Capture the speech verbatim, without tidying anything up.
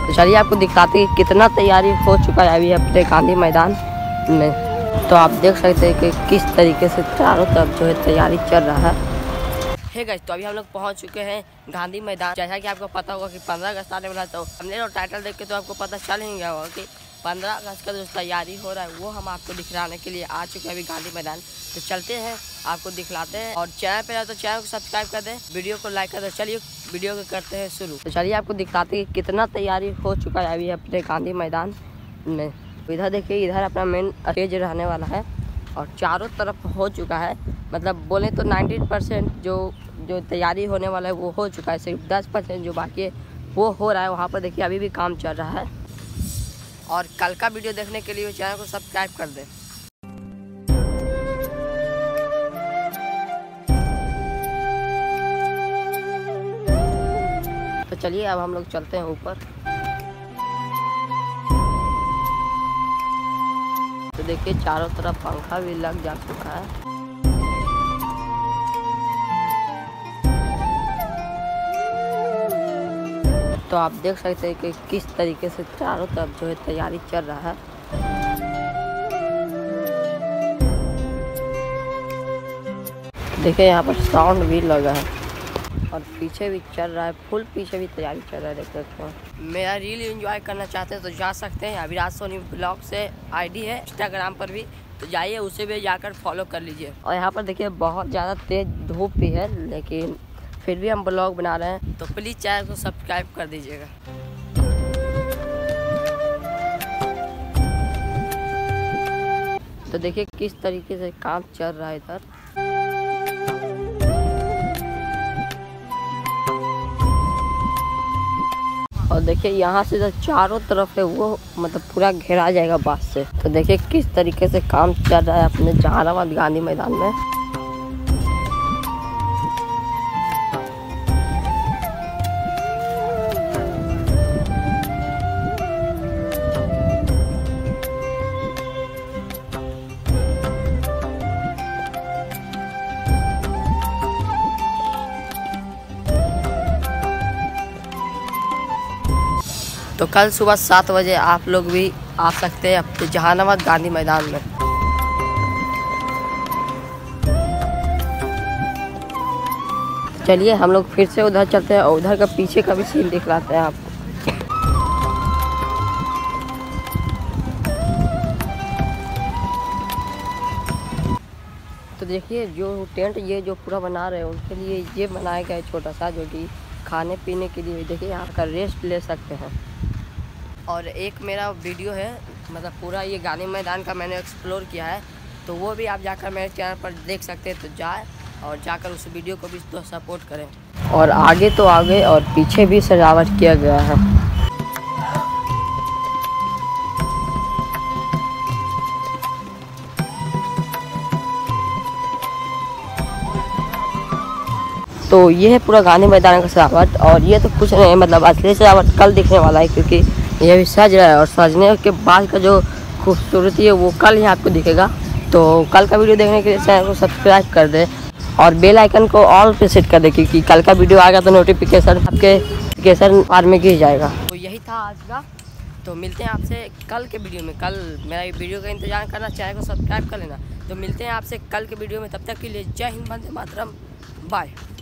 तो चलिए आपको दिखाते हैं कितना तैयारी हो चुका है अभी अपने गांधी मैदान में। तो आप देख सकते हैं कि किस तरीके से चारों तरफ जो है तैयारी चल रहा है। हे गाइस, तो अभी हम लोग पहुंच चुके हैं गांधी मैदान। जैसा कि आपको पता होगा कि पंद्रह अगस्त आने वाला है, तो हमने जो टाइटल देख के तो आपको पता चल ही गया होगा कि पंद्रह अगस्त का जो तैयारी हो रहा है वो हम आपको दिखलाने के लिए आ चुके हैं अभी गांधी मैदान। तो चलते हैं आपको दिखलाते हैं, और चैनल पे आए तो चैनल को सब्सक्राइब कर दें, वीडियो को लाइक कर दें। चलिए वीडियो को करते हैं शुरू। तो चलिए आपको दिखलाते हैं कितना तैयारी हो चुका है अभी अपने गांधी मैदान में। इधर देखिए, इधर अपना मेन स्टेज रहने वाला है और चारों तरफ हो चुका है। मतलब बोले तो नाइन्टी परसेंट जो जो तैयारी होने वाला है वो हो चुका है। सिर्फ दस परसेंट जो बाकी है वो हो रहा है। वहाँ पर देखिए अभी भी काम चल रहा है। और कल का वीडियो देखने के लिए चैनल को सब्सक्राइब कर दें। तो चलिए अब हम लोग चलते हैं ऊपर। तो देखिए चारों तरफ पंखा भी लग जा चुका है। तो आप देख सकते हैं कि किस तरीके से चारों तरफ जो है तैयारी चल रहा है। देखिए यहाँ पर साउंड भी लगा है और पीछे भी चल रहा है, फुल पीछे भी तैयारी चल रहा है। देख सकते हैं। मेरा रील एंजॉय करना चाहते हैं तो जा सकते हैं। अभिराज सोनी ब्लॉग से आईडी है इंस्टाग्राम पर भी, तो जाइए उसे भी जाकर फॉलो कर लीजिए। और यहाँ पर देखिए बहुत ज़्यादा तेज धूप भी है, लेकिन फिर भी हम ब्लॉग बना रहे हैं, तो प्लीज़ चैनल को सब्सक्राइब कर दीजिएगा। तो देखिए किस तरीके से काम चल रहा है इधर। और देखिए यहाँ से जो चारों तरफ है वो मतलब पूरा घेरा जाएगा बांस से। तो देखिए किस तरीके से काम चल रहा है अपने जहानाबाद गांधी मैदान में। तो कल सुबह सात बजे आप लोग भी आ सकते हैं अपने जहानाबाद गांधी मैदान में। चलिए हम लोग फिर से उधर चलते हैं और उधर का पीछे का भी सीन दिखलाते हैं आपको। तो देखिए जो टेंट ये जो पूरा बना रहे हैं उनके लिए ये बनाया गया है छोटा सा, जो कि खाने पीने के लिए। देखिए यहाँ का रेस्ट ले सकते हैं। और एक मेरा वीडियो है, मतलब पूरा ये गांधी मैदान का मैंने एक्सप्लोर किया है, तो वो भी आप जाकर मेरे चैनल पर देख सकते हैं। तो जाए और जाकर उस वीडियो को भी तो सपोर्ट करें। और आगे तो आगे और पीछे भी सजावट किया गया है। तो ये है पूरा गांधी मैदान का सजावट। और ये तो कुछ नहीं, मतलब असली सजावट कल दिखने वाला है, क्योंकि ये भी सज रहा है। और सजने के बाद का जो खूबसूरती है वो कल ही आपको दिखेगा। तो कल का वीडियो देखने के लिए चैनल को सब्सक्राइब कर दें और बेल आइकन को ऑल पे सेट कर दें, क्योंकि कल का वीडियो आएगा तो नोटिफिकेशन आपके नोटिफिकेशन बार में गिर जाएगा। तो यही था आज का। तो मिलते हैं आपसे कल के वीडियो में। कल मेरा वीडियो का इंतजार करना, चैनल को सब्सक्राइब कर लेना। तो मिलते हैं आपसे कल के वीडियो में। तब तक के लिए जय हिंद, वंदे मातरम, बाय।